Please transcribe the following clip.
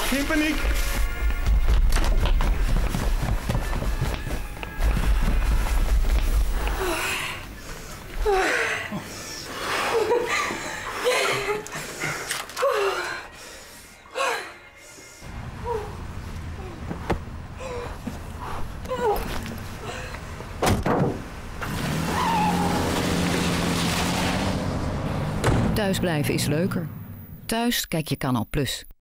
Geen paniek. Thuisblijven is leuker. Thuis kijk je Kanaal Plus.